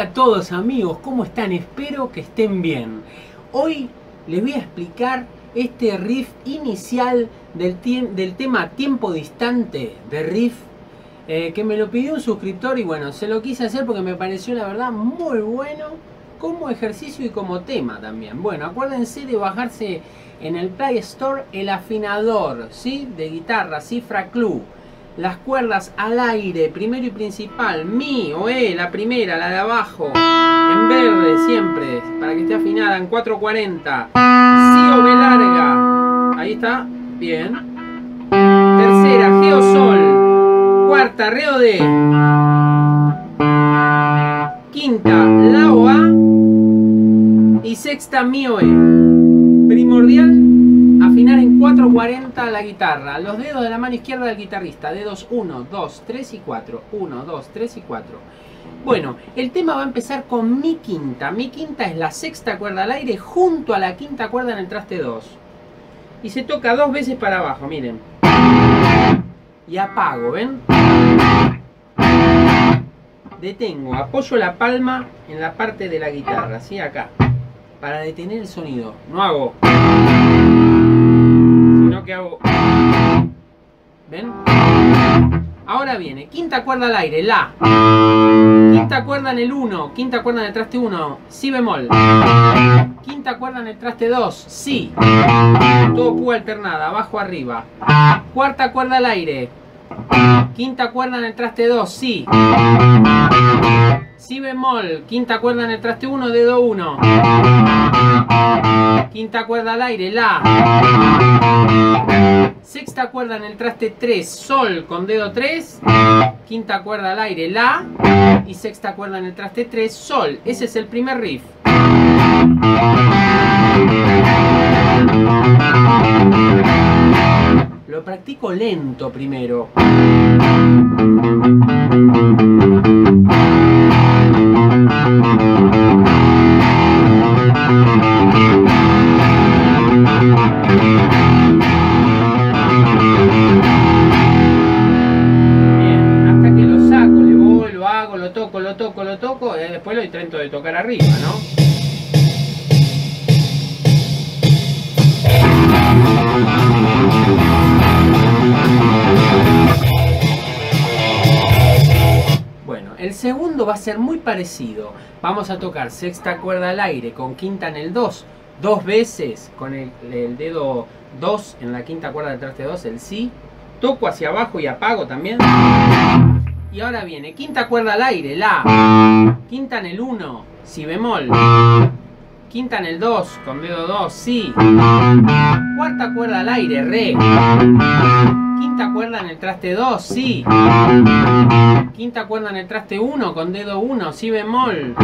Hola a todos amigos, ¿cómo están? Espero que estén bien. Hoy les voy a explicar este riff inicial del tema Tiempo Distante de Riff, que me lo pidió un suscriptor y bueno, se lo quise hacer porque me pareció la verdad muy bueno como ejercicio y como tema también. Bueno, acuérdense de bajarse en el Play Store el afinador, ¿sí? De guitarra, cifra Club. Las cuerdas al aire, primero y principal, mi o la primera, la de abajo, en verde siempre, para que esté afinada en 440, si o be larga, ahí está, bien. Tercera, ge o sol, cuarta, re o de, quinta, la o a, y sexta, mi o primordial afinar en 440 la guitarra, los dedos de la mano izquierda del guitarrista, dedos 1, 2, 3 y 4, 1, 2, 3 y 4. Bueno, el tema va a empezar con mi quinta. Mi quinta es la sexta cuerda al aire junto a la quinta cuerda en el traste 2. Y se toca dos veces para abajo, miren. Y apago, ¿ven? Detengo, apoyo la palma en la parte de la guitarra, ¿sí? Acá, para detener el sonido. No hago... que hago, ¿ven? Ahora viene, quinta cuerda al aire, la, quinta cuerda en el 1, quinta cuerda en el traste 1, si bemol, quinta cuerda en el traste 2, si, todo púa alternada, abajo arriba, cuarta cuerda al aire, quinta cuerda en el traste 2, si bemol, quinta cuerda en el traste 1, dedo 1, quinta cuerda al aire, la, sexta cuerda en el traste 3, sol con dedo 3, quinta cuerda al aire, la, y sexta cuerda en el traste 3, sol. Ese es el primer riff. Lo practico lento primero. Lo toco, y después lo intento de tocar arriba, ¿no? Bueno, el segundo va a ser muy parecido. Vamos a tocar sexta cuerda al aire con quinta en el 2, dos veces con el dedo 2 en la quinta cuerda del traste 2, el si. Toco hacia abajo y apago también. Y ahora viene, quinta cuerda al aire, la, quinta en el 1, si bemol, quinta en el 2, con dedo 2, si, cuarta cuerda al aire, re, quinta cuerda en el traste 2, si, quinta cuerda en el traste 1, con dedo 1, si bemol,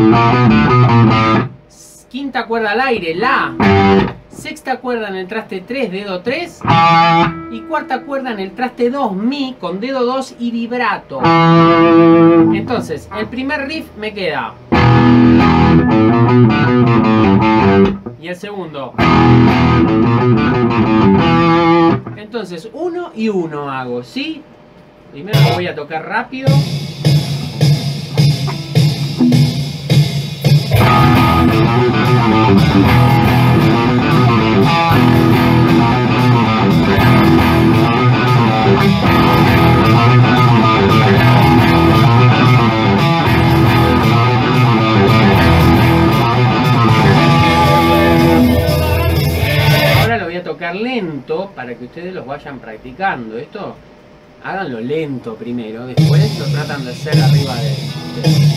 quinta cuerda al aire, la, sexta cuerda en el traste 3, dedo 3, y cuarta cuerda en el traste 2, mi, con dedo 2 y vibrato. Entonces, el primer riff me queda. Y el segundo. Entonces, 1 y 1 hago, ¿sí? Primero lo voy a tocar rápido. Ahora lo voy a tocar lento para que ustedes los vayan practicando. Esto háganlo lento primero, después lo tratan de hacer arriba de...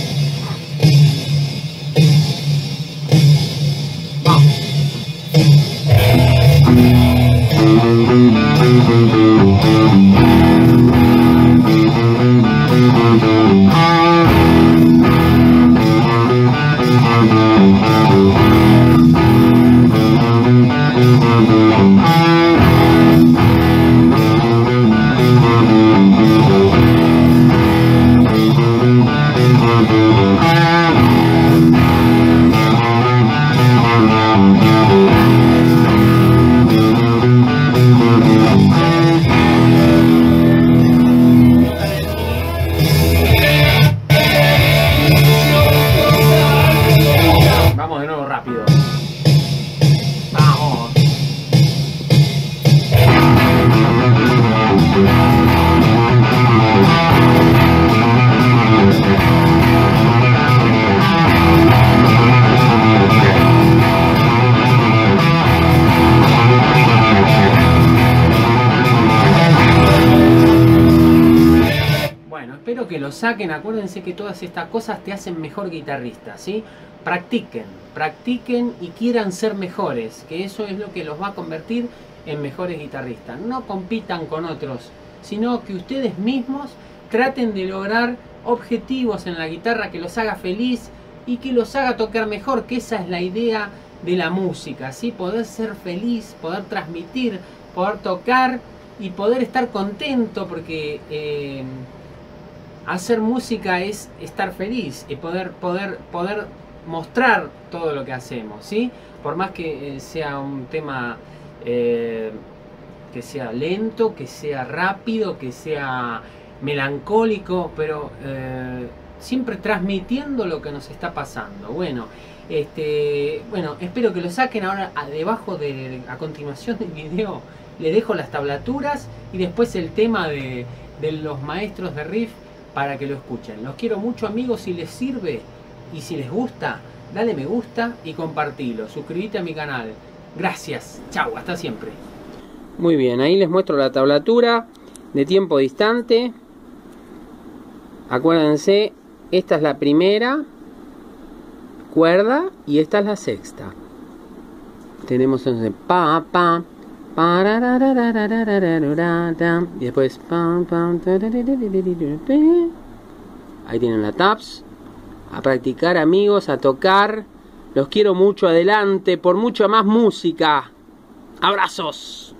espero que lo saquen. Acuérdense que todas estas cosas te hacen mejor guitarrista, ¿sí? Practiquen y quieran ser mejores, que eso es lo que los va a convertir en mejores guitarristas. No compitan con otros, sino que ustedes mismos traten de lograr objetivos en la guitarra que los haga feliz y que los haga tocar mejor, que esa es la idea de la música, ¿sí? Poder ser feliz, poder transmitir, poder tocar y poder estar contento, porque hacer música es estar feliz y poder mostrar todo lo que hacemos, ¿sí? Por más que sea un tema que sea lento, que sea rápido, que sea melancólico, pero siempre transmitiendo lo que nos está pasando. Bueno, espero que lo saquen. Ahora debajo a continuación del video les dejo las tablaturas y después el tema de los maestros de riff para que lo escuchen. Los quiero mucho, amigos. Si les sirve y si les gusta, dale me gusta y compartilo. Suscríbete a mi canal. Gracias. Chau, hasta siempre. Muy bien, ahí les muestro la tablatura de tiempo distante. Acuérdense, esta es la primera cuerda y esta es la sexta. Tenemos entonces pa, pa, y después ahí tienen la tabs. A practicar, amigos, a tocar. Los quiero mucho, adelante por mucha más música. Abrazos.